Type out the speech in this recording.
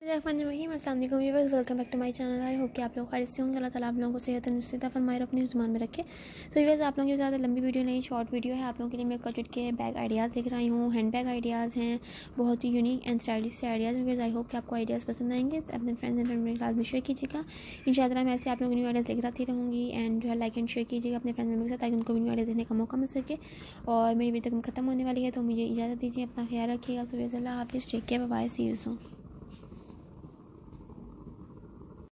अस्सलाम वालेकुम viewers, welcome back to my channel. I hope कि आप लोग खैरियत से होंगे। अल्लाह ताला आप लोगों को सेहत तंदुरुस्ती फरमाए और अपनी ज़ुबान में रखे। तो व्यूअर्स, आप लोगों की ज़्यादा लंबी वीडियो नहीं, शॉर्ट वीडियो है। आप लोगों के लिए मैं क्रॉचेट के बैग आइडियाज़ लिख रही हूँ। हैंड बैग आइडियाज़ हैं, बहुत ही यूनिक एंड स्टाइलिश से आइडियाज़। व्यूअर्स, आई होप कि आपको आइडियाज़ पसंद आएंगे। अपने फ्रेंड्स एंड फैमिली क्लास में शेयर कीजिएगा। इंशाअल्लाह मैं ऐसे आप लोगों को न्यू आइडियाज़ लेकर आती रहूँगी। एंड जो है लाइक एंड शेयर कीजिएगा अपने फ्रेंड्स के साथ, ताकि उनको भी न्यू आइडियाज़ देखने का मौका मिल सके। और मेरी वीडियो खत्म होने वाली है, तो मुझे इजाज़त दीजिए। अपना ख्याल रखिएगा। सो व्यूअर्स, अल्लाह हाफिज़, take care, bye bye, see you soon.